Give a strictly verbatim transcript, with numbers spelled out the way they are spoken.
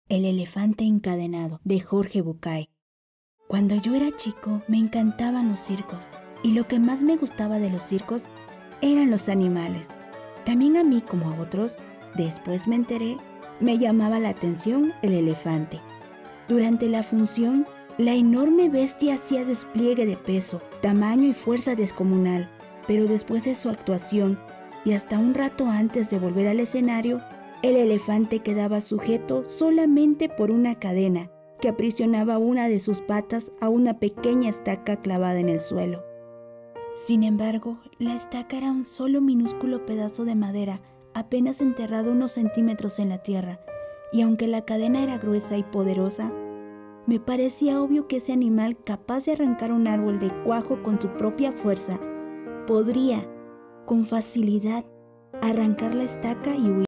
El elefante encadenado, de Jorge Bucay. Cuando yo era chico, me encantaban los circos, y lo que más me gustaba de los circos eran los animales. También a mí, como a otros, después me enteré, me llamaba la atención el elefante. Durante la función, la enorme bestia hacía despliegue de peso, tamaño y fuerza descomunal, pero después de su actuación, y hasta un rato antes de volver al escenario, el elefante quedaba sujeto solamente por una cadena que aprisionaba una de sus patas a una pequeña estaca clavada en el suelo. Sin embargo, la estaca era un solo minúsculo pedazo de madera, apenas enterrado unos centímetros en la tierra, y aunque la cadena era gruesa y poderosa, me parecía obvio que ese animal, capaz de arrancar un árbol de cuajo con su propia fuerza, podría, con facilidad, arrancar la estaca y huir.